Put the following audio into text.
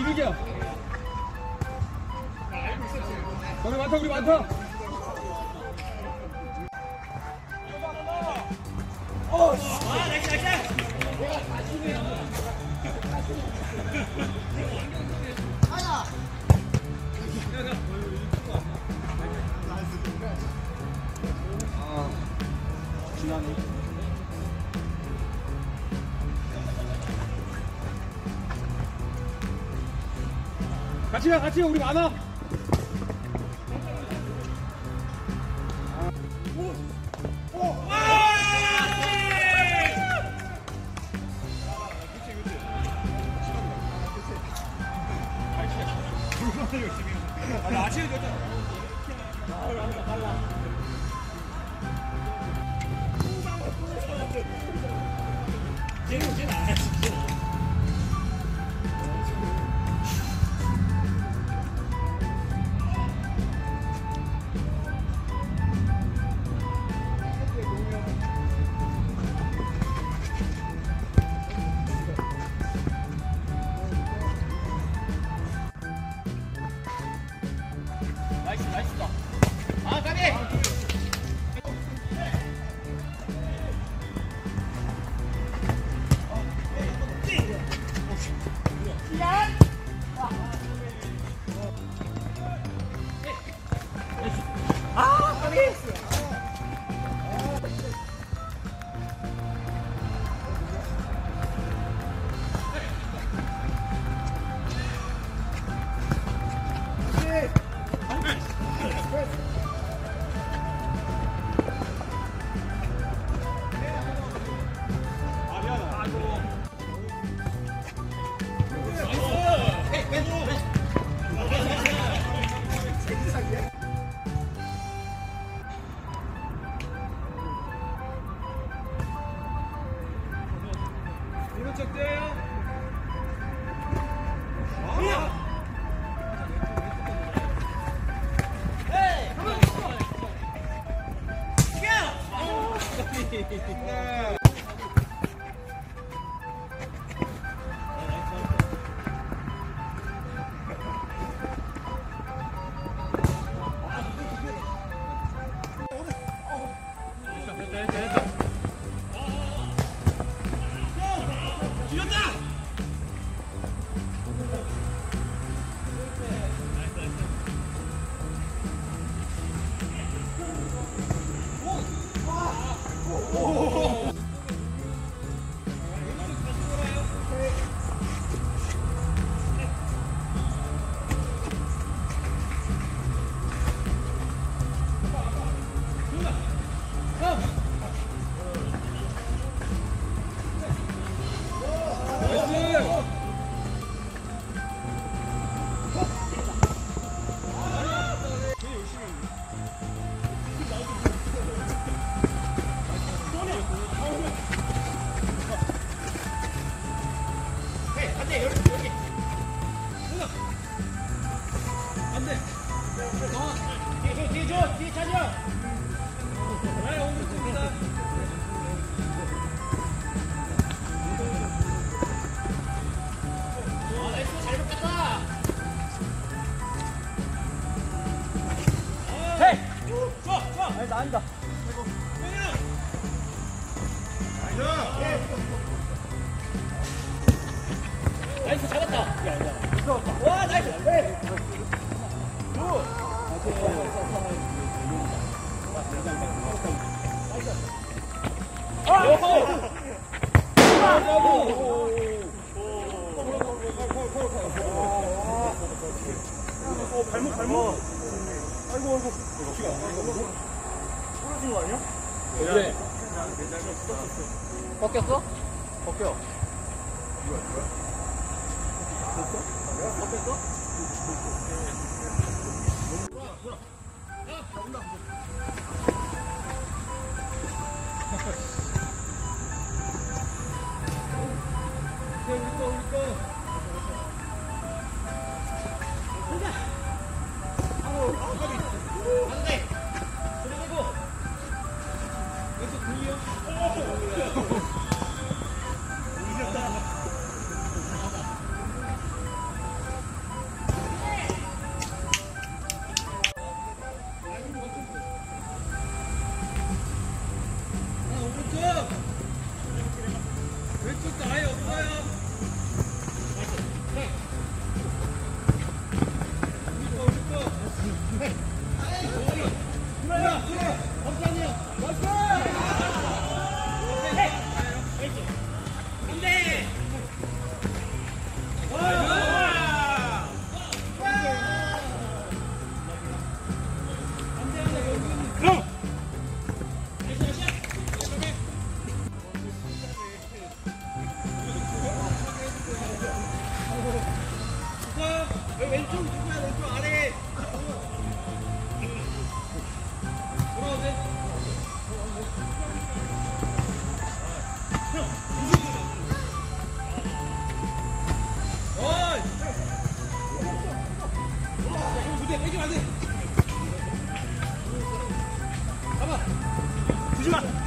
길게. 우리 많다, 우리 많다. 지나네. 같이 가, 같이 가, 우리 많아. 나 아침에 됐잖아. 빨라. 쟤는 안 하지. 나이스다. 아, 가비! 아, 가비! 오른쪽 뛰어요. 뒤에 차려. 나이스, 잘 먹겠다. 헤이, 좋아. 아니, 나 아니다. 나이스, 잡았다. 와, 나이스. 발목. 아이고. 부러진 거 아니야? 왜? 벗겼어? 벗겨. 벗겼어? 우리 거. 가자. 안 돼. 그리고 왼쪽 돌려. 왼쪽 누구야? 왼쪽 아래. 돌아오세요. 어이! 무대 빼지 마, 돼. 가봐. 주지 마.